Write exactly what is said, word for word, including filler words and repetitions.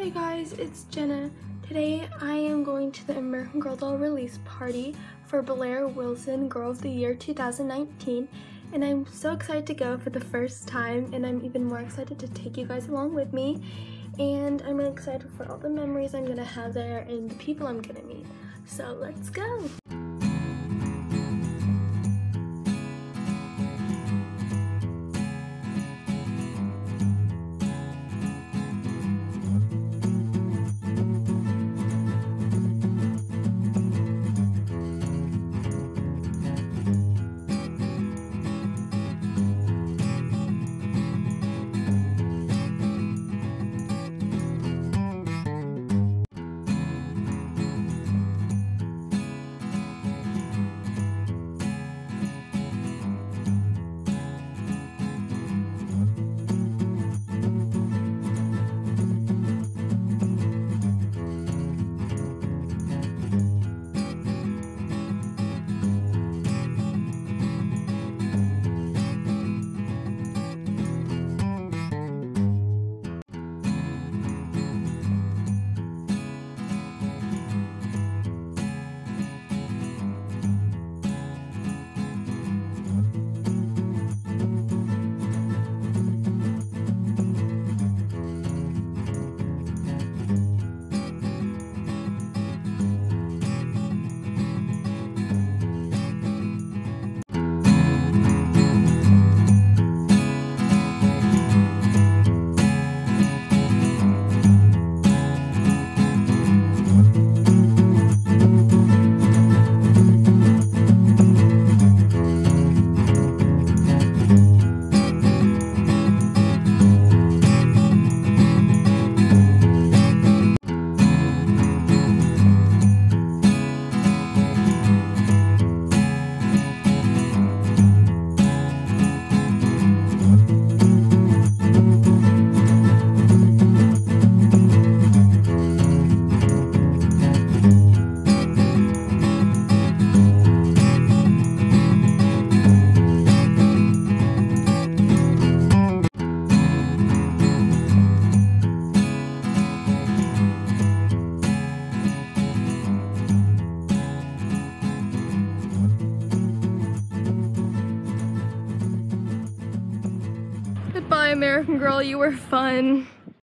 Hey guys, it's Jenna. Today I am going to the American Girl doll release party for Blair Wilson Girl of the Year two thousand nineteen, and I'm so excited to go for the first time, and I'm even more excited to take you guys along with me. And I'm really excited for all the memories I'm gonna have there and the people I'm gonna meet. So let's go! Goodbye, American Girl, you were fun.